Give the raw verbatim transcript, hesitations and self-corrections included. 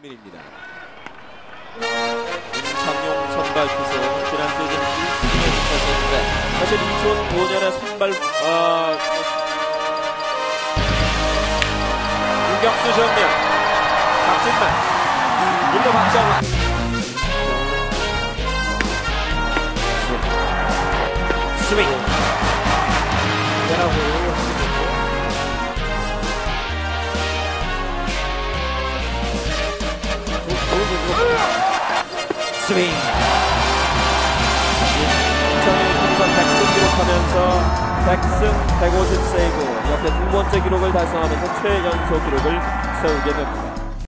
국민입니다. 임창용 선발 투수 지난 시즌 일 승에 그쳤었는데 사실 이천오 년에 선발 어, 유격수 정면 박진만 일루 박정환 스윙 대라고 스윙 이천일 통산 백 승 기록하면서 백 승 백오십 세이브 옆에 두 번째 기록을 달성하면서 최연소 기록을 세우게 됩니다.